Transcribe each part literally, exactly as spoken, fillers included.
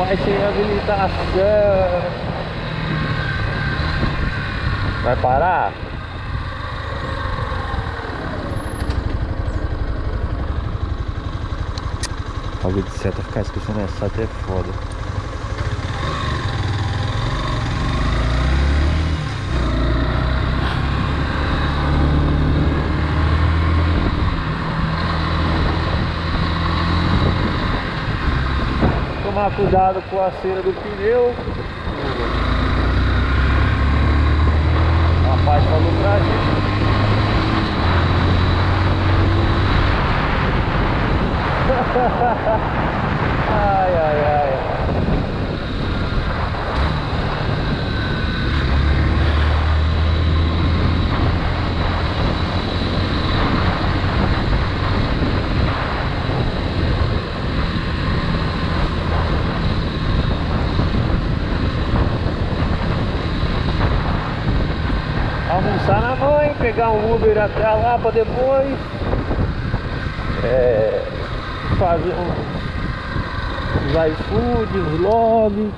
Vai sem habilitação. Vai parar? Algo de seta, ficar esquecendo essa seta é foda. Tomar cuidado com a cera do pneu. O rapaz falou pra gente. Ai, ai, ai. Almoçar na mãe, pegar um Uber até lá pra depois é, fazer uns, uns iFood, uns log.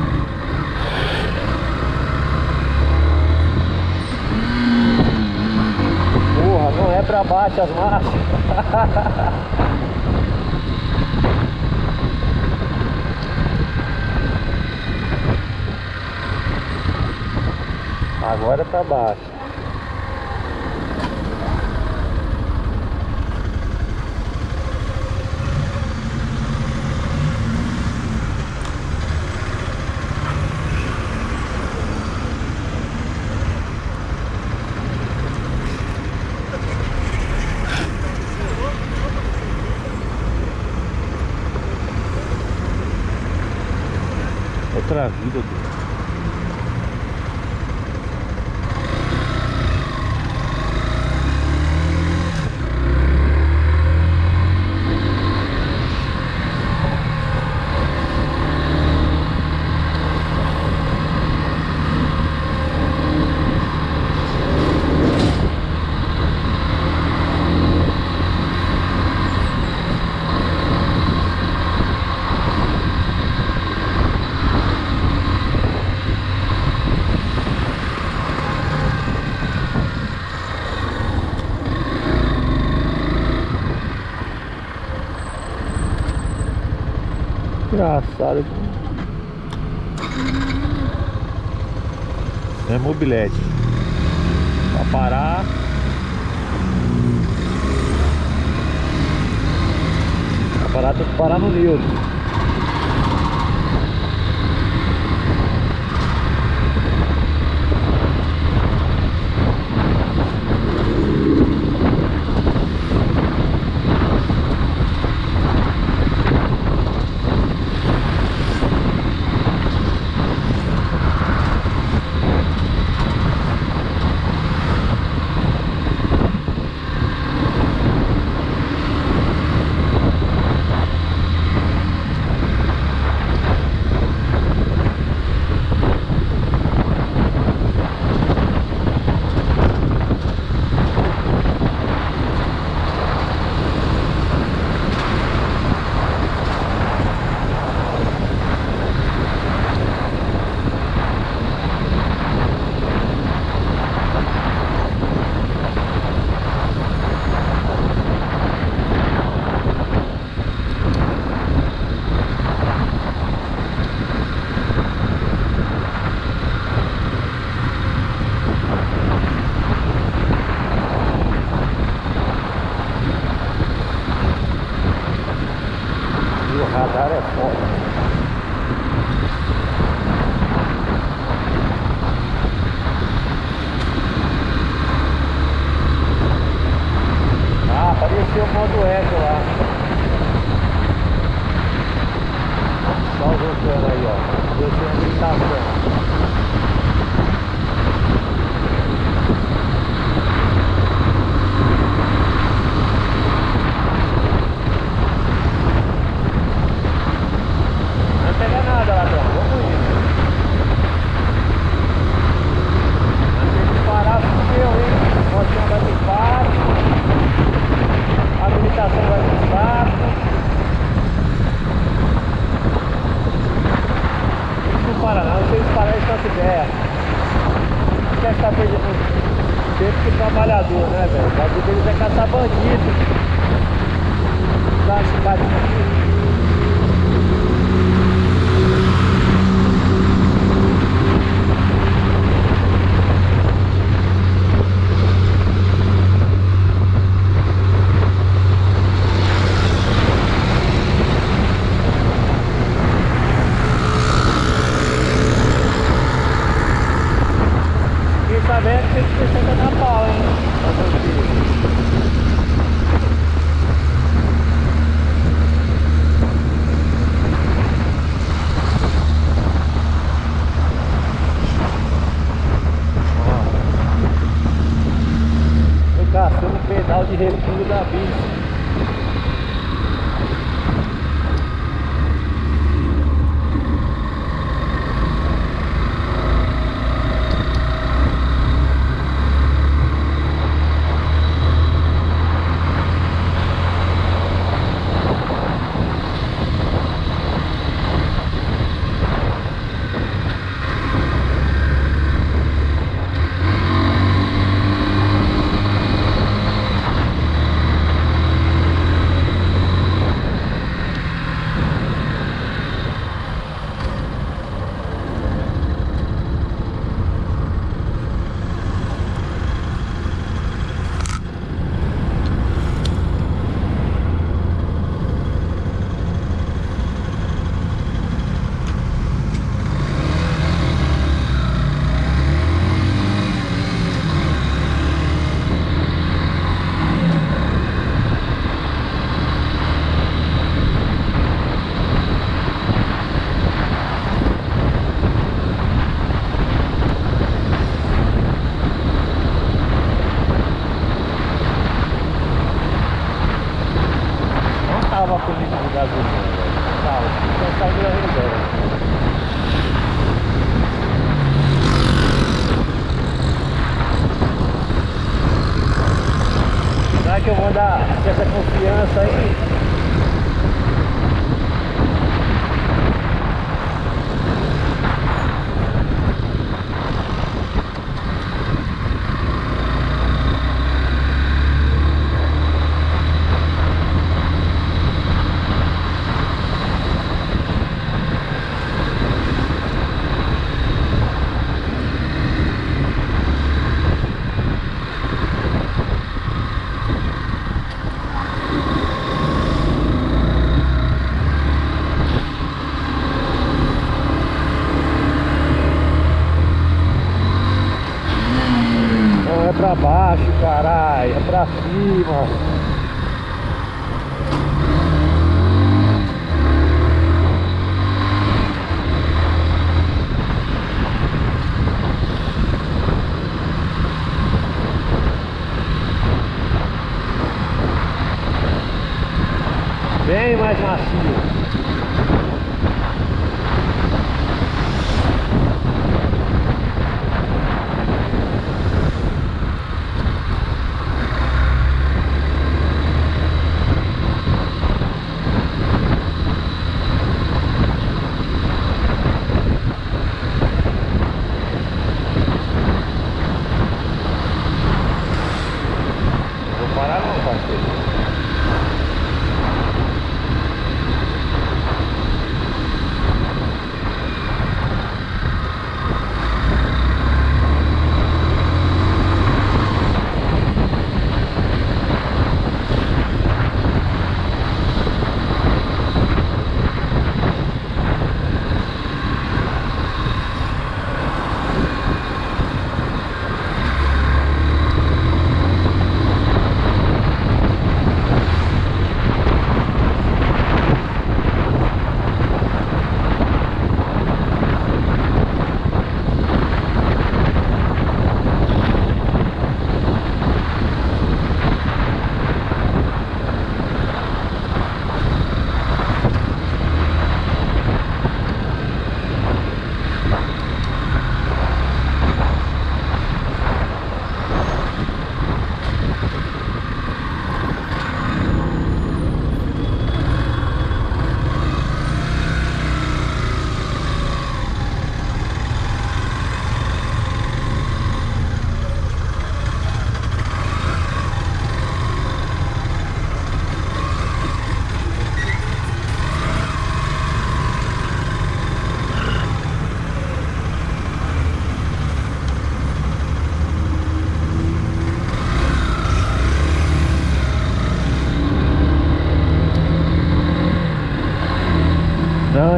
Porra, não é pra baixo as marchas. Agora tá baixo. Outra vida, Deus. Engraçado. É mobilete. Pra parar. Pra parar tem que parar no neutro. O radar é foda. Ah, apareceu o modo eco lá. Só voltando aí, ó. Deu sem habilitação. Habilitação vai pro saco. velho. O bagulho deles é caçar bandido. Dá uma cidadinha aqui. Sabendo que tem que ser na pau, hein? Fazer o quê? Vem cá, no pedal de recuo da bici. Tava com litro de gasolina, velho. Tava, só saiu da reserva. Será que eu vou dar essa confiança aí? Não é pra baixo, caralho, é pra cima. Bem mais macio. Vou parar não, parceiro.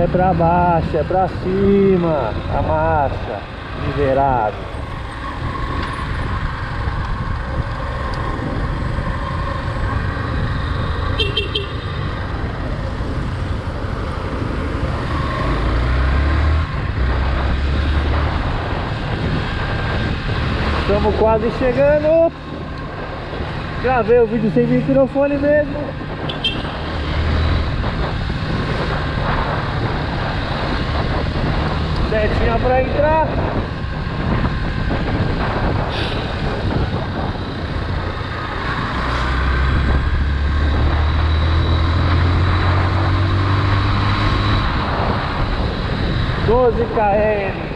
é pra baixo, é pra cima. A marcha, liberado. Estamos quase chegando. Gravei o vídeo sem microfone mesmo. Setinha pra entrar. doze quilômetros.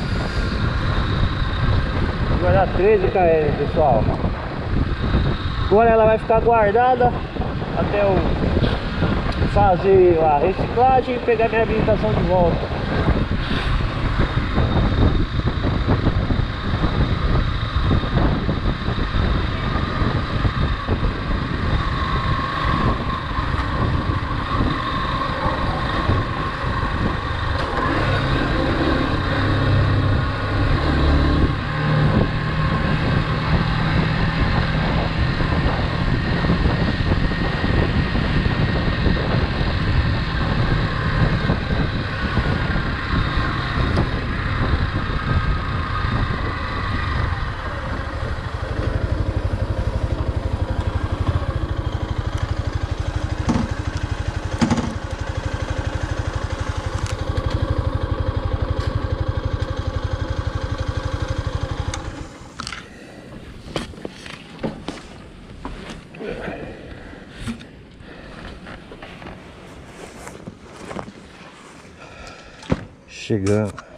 Vai dar treze quilômetros, pessoal. Agora ela vai ficar guardada até eu fazer a reciclagem e pegar minha habilitação de volta. Chegando.